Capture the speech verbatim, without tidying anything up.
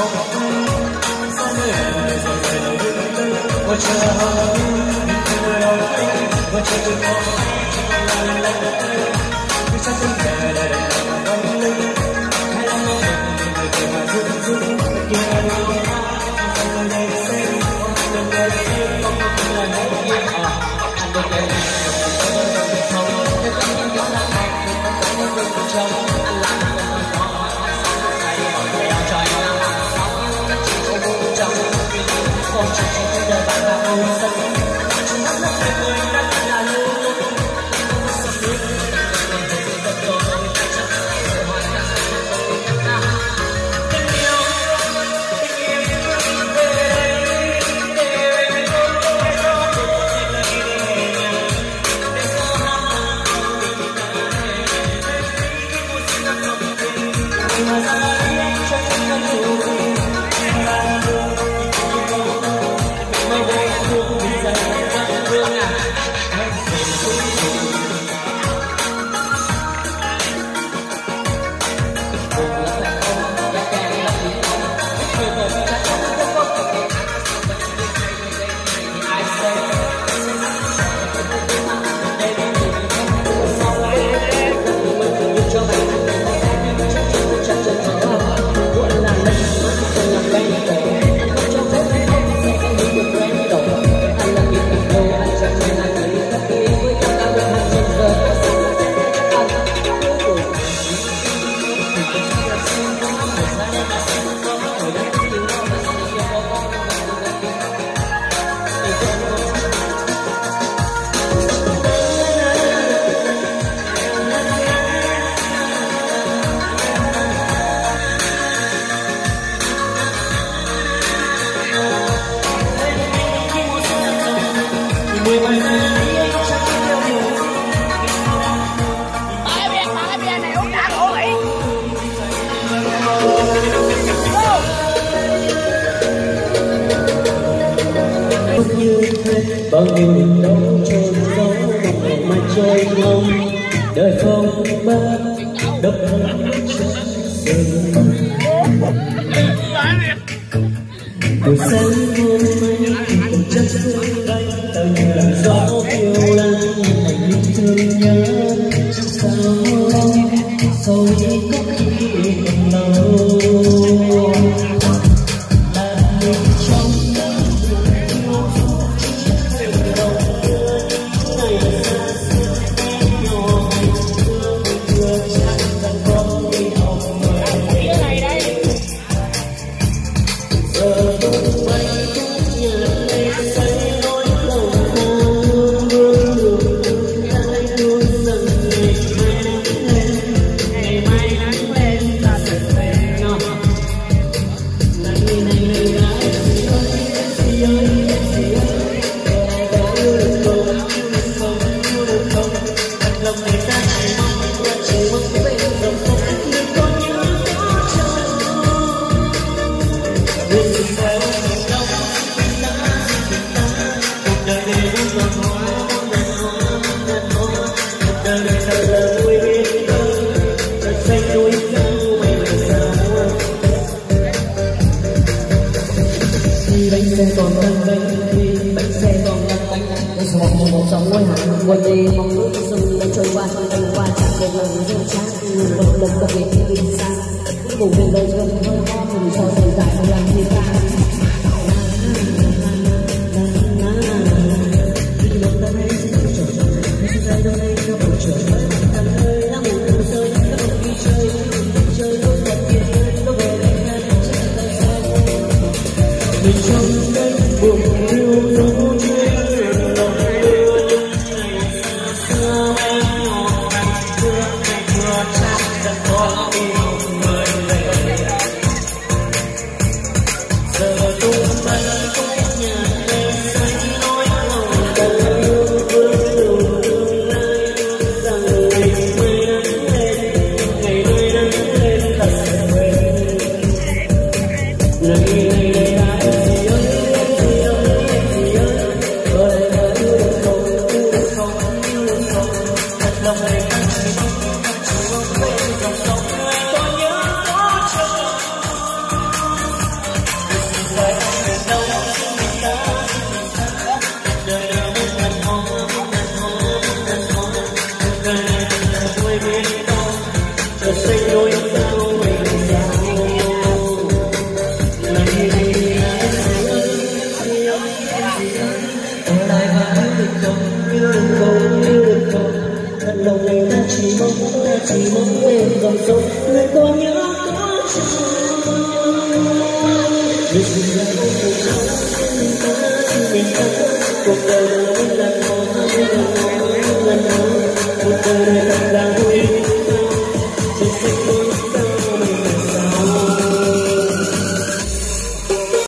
bao nhiêu niềm đau trôi gió một mà trôi ngông đời phong ba đập buổi sáng hôm nay còn chắc sương bay tầng gió phiêu lãng thành thương nhớ sao sâu có khi còn lâu. Một đi mong ước sông đã trôi qua trong đêm qua chẳng được lần rơi chát một lần có việc đi xa những vùng miền đời gần hơi ho mình cho thời gian không làm gì ta Mình là một cuộc sống mình ta, mình ta cuộc đời